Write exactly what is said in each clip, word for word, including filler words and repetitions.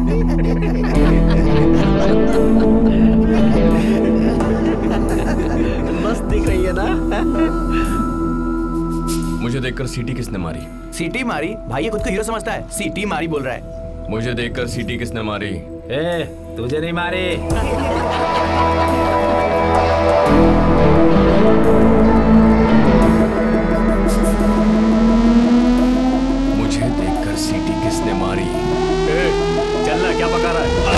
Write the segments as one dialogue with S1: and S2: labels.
S1: मस्त दिख रही है ना?
S2: मुझे देखकर सीटी किसने मारी?
S3: सीटी मारी? भाई ये खुद को हीरो समझता है, सीटी मारी बोल रहा है।
S2: मुझे देखकर सीटी किसने मारी?
S1: ए, तुझे नहीं मारी।
S2: मुझे देखकर सीटी किसने मारी?
S1: ए, चलना, क्या पका रहा है?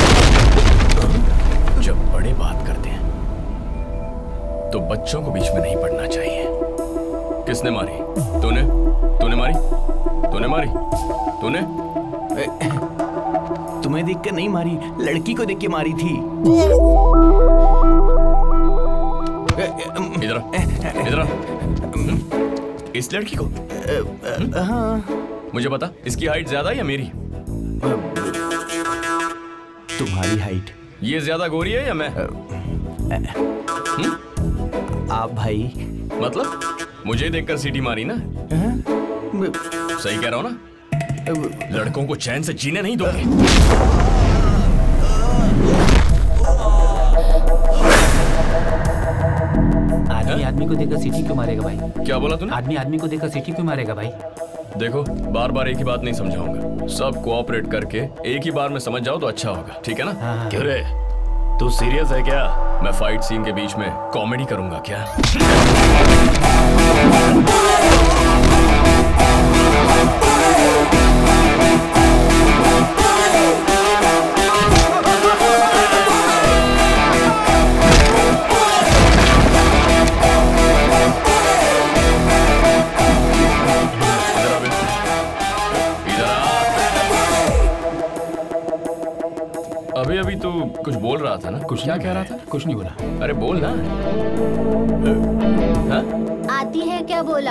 S2: जब बड़े बात करते हैं तो बच्चों को बीच में नहीं पड़ना चाहिए। किसने मारी? तूने? तूने मारी? तूने मारी? तूने?
S3: तुम्हें देखकर नहीं मारी, लड़की को देख के मारी थी।
S2: इधर इधर इस लड़की को?
S3: हाँ।
S2: मुझे बता, इसकी हाइट ज्यादा या मेरी?
S3: तुम्हारी हाइट।
S2: ये ज्यादा गोरी है या मैं?
S3: आप भाई।
S2: मतलब मुझे देखकर सीटी मारी ना? सही कह रहा हूं ना? लड़कों को चैन से जीने नहीं दोगे।
S1: आदमी आदमी को देखकर सीटी क्यों मारेगा भाई?
S2: क्या बोला तूने?
S1: आदमी आदमी को देखकर सीटी क्यों मारेगा भाई?
S2: देखो, बार बार एक ही बात नहीं समझाऊंगा। सब कोऑपरेट करके एक ही बार में समझ जाओ तो अच्छा होगा, ठीक है ना?
S1: हाँ।
S2: क्यों रे, तू सीरियस है क्या? मैं फाइट सीन के बीच में कॉमेडी करूंगा क्या? अभी अभी तू कुछ बोल रहा था ना?
S1: कुछ
S2: क्या कह रहा था?
S1: कुछ नहीं बोला।
S2: अरे बोल ना। हाँ?
S4: आती है क्या बोला?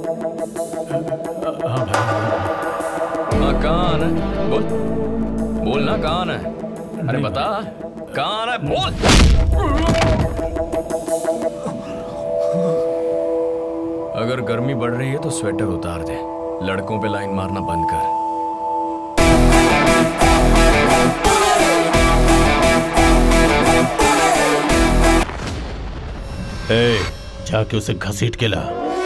S1: हाँ भाई।
S2: हाँ, कहाँ आना है? बोल बोल ना, कहाँ आना है? अरे बता, कहाँ आना है? बोल। अगर गर्मी बढ़ रही है तो स्वेटर उतार दे। लड़कों पे लाइन मारना बंद कर।
S5: ए, जाके उसे घसीट के ला।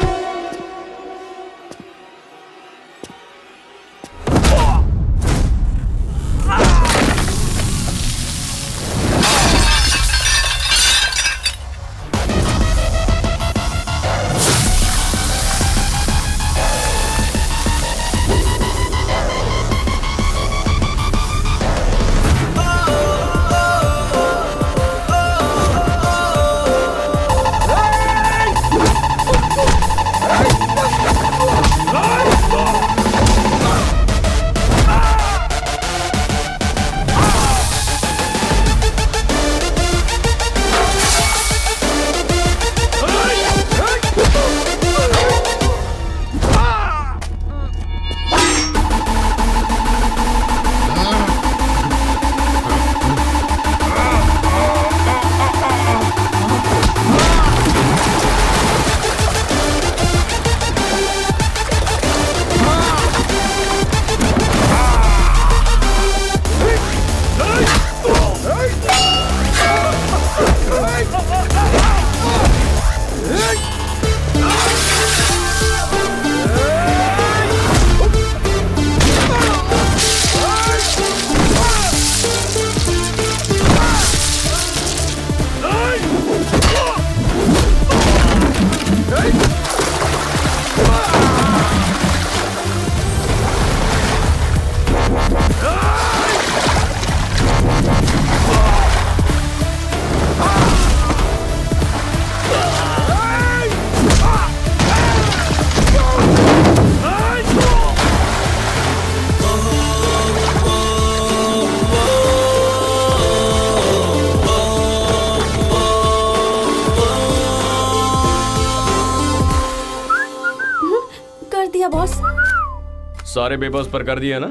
S2: सारे पेपर्स पर कर दिया ना?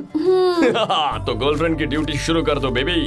S2: तो गर्लफ्रेंड की ड्यूटी शुरू कर दो बेबी।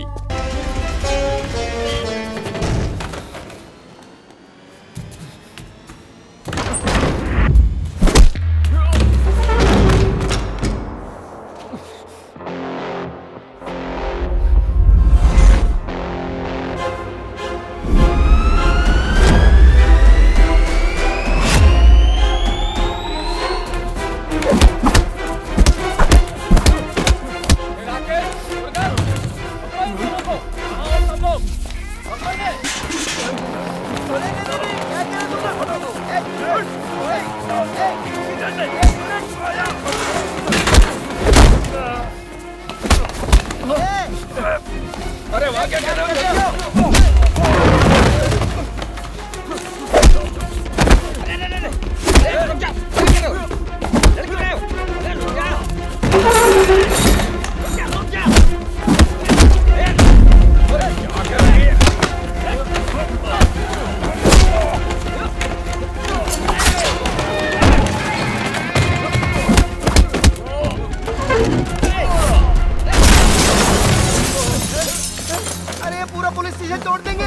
S2: अरे वहाँ क्या कर रहे हो?
S6: अरे पूरा पुलिस स्टेशन तोड़ देंगे।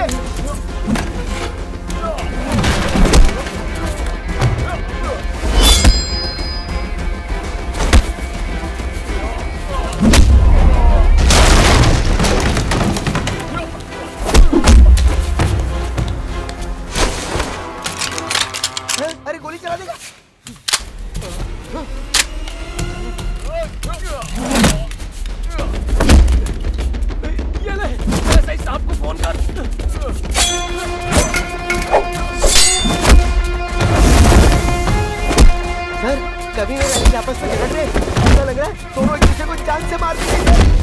S6: अरे गोली चला देगा।
S2: ये ले, ऐसे ही साहब को फोन कर।
S6: सर कभी वो लड़के आपस में झगड़ रहे, ऐसा लग रहा है दोनों एक दूसरे को जान से मार देंगे।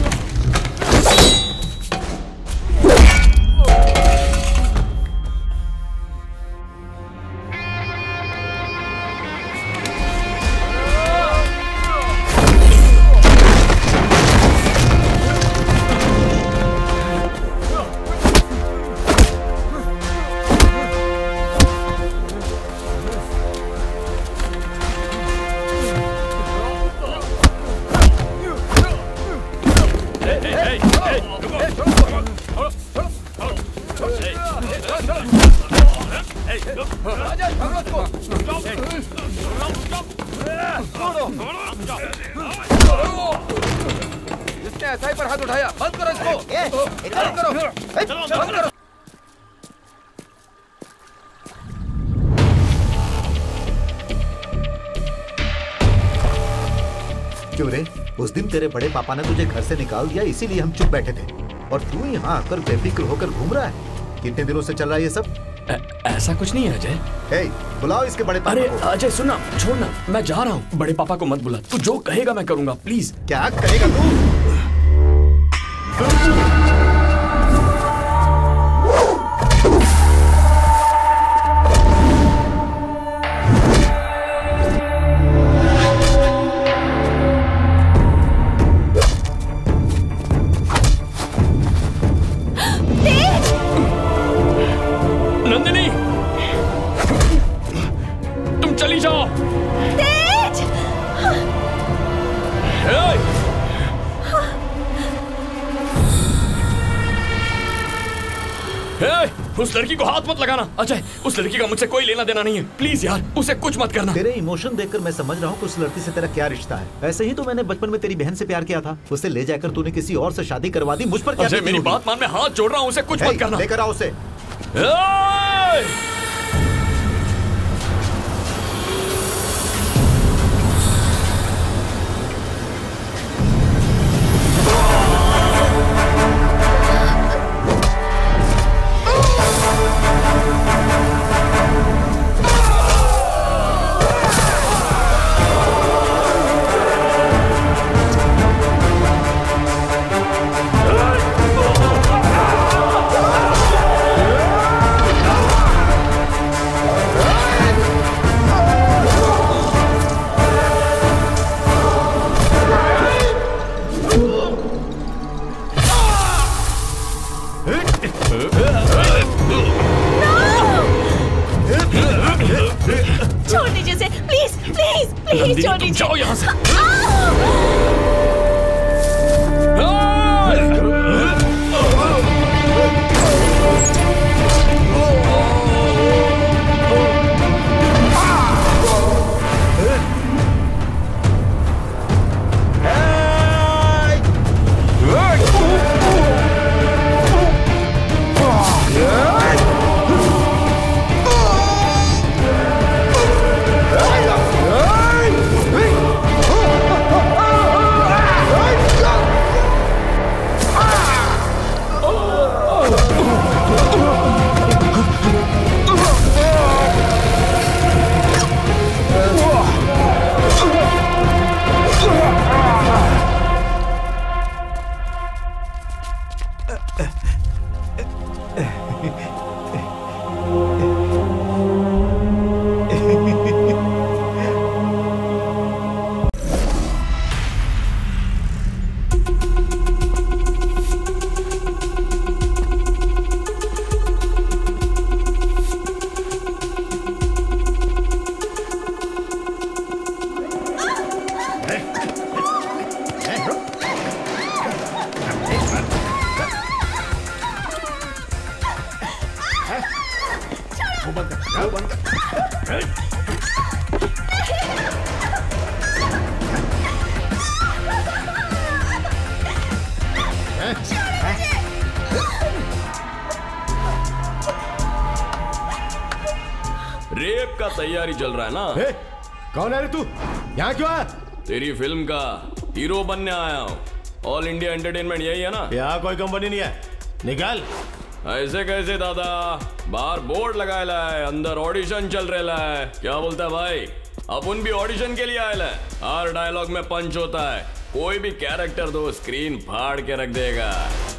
S2: इसने ऐसा ही पर हाथ उठाया, बंद करो इसको। बंद करो, बंद करो।
S7: क्यों रे? उस दिन तेरे बड़े पापा ने तुझे घर से निकाल दिया, इसीलिए हम चुप बैठे थे, और तू यहाँ आकर बेफिक्र होकर घूम रहा है। कितने दिनों से चल रहा है ये सब?
S2: ऐसा कुछ नहीं है अजय।
S7: हे, बुलाओ इसके बड़े पापा
S2: अरे
S7: को।
S2: अजय सुनना, छोड़ना, मैं जा रहा हूँ। बड़े पापा को मत बुला, तू जो कहेगा मैं करूंगा, प्लीज।
S7: क्या करेगा तू?
S2: नंदिनी, तुम चली जाओ।
S8: तेज!
S2: हे, उस लड़की को हाथ मत लगाना। अजय, उस लड़की का मुझसे कोई लेना देना नहीं है, प्लीज यार, उसे कुछ मत करना।
S7: तेरे इमोशन देखकर मैं समझ रहा हूँ कि उस लड़की से तेरा क्या रिश्ता है। ऐसे ही तो मैंने बचपन में तेरी बहन से प्यार किया था, उसे ले जाकर तूने किसी और से शादी करवा दी। मुझ पर क्या?
S2: अजय मेरी बात मान, मैं हाथ जोड़ रहा हूँ, उसे कुछ मत करना।
S7: लेकर आओ उसे।
S8: छोड़ दीजिए इसे, प्लीज प्लीज प्लीज छोड़ दीजिए।
S2: जाओ यहाँ से।
S6: Hey! वो बंद कर।
S2: रेप का तैयारी चल रहा है ना?
S6: ए, कौन है रे तू? यहाँ क्यों आया?
S2: तेरी फिल्म का हीरो बनने आया हूँ। ऑल इंडिया एंटरटेनमेंट यही है ना?
S5: यहाँ कोई कंपनी नहीं है, निकाल।
S2: ऐसे कैसे दादा? बाहर बोर्ड लगाया है, अंदर ऑडिशन चल रहा है। क्या बोलता है भाई? अपन भी ऑडिशन के लिए आया है। हर डायलॉग में पंच होता है, कोई भी कैरेक्टर दो स्क्रीन फाड़ के रख देगा।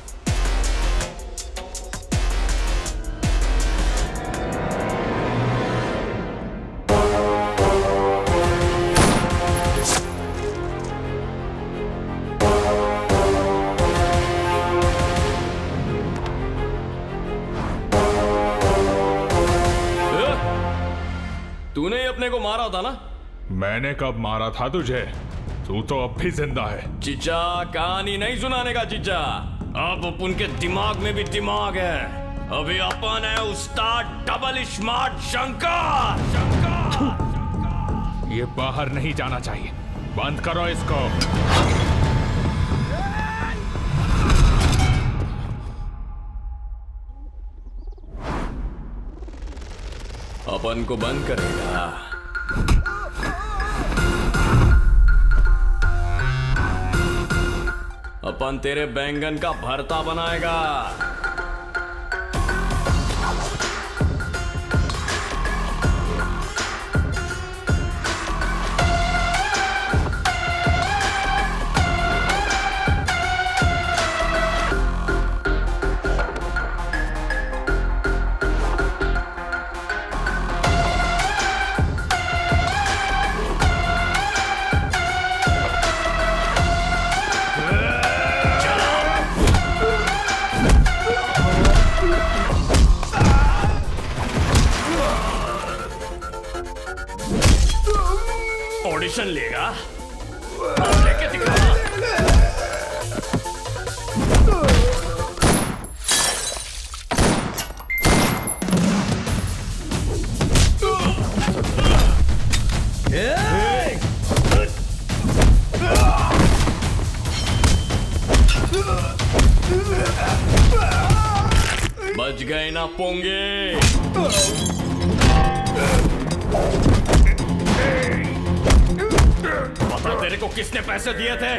S2: तूने ही अपने को मारा था ना?
S9: मैंने कब मारा था तुझे? तू तो अब भी जिंदा है।
S2: चिचा, कहानी नहीं सुनाने का चिचा। अब अपन के दिमाग में भी दिमाग है। अभी अपन है उस्ताद डबल स्मार्ट शंकर। शंकर
S9: ये बाहर नहीं जाना चाहिए, बंद करो इसको।
S2: अपन को बंद करेगा। अपन तेरे बैंगन का भरता बनाएगा। ऑडिशन लेगा? लेके दिखा। बच गए ना पोंगे। पता तेरे को किसने पैसे दिए थे?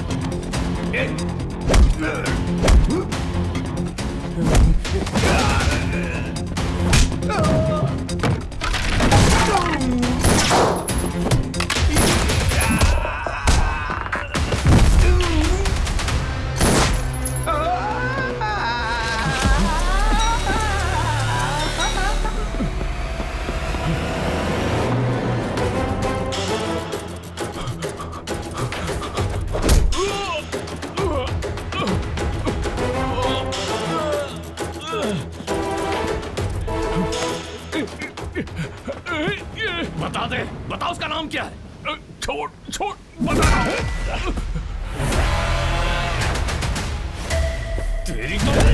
S2: बता दे, बता उसका नाम क्या है? छोड़ छोड़ बता रहा हूं। तेरी तो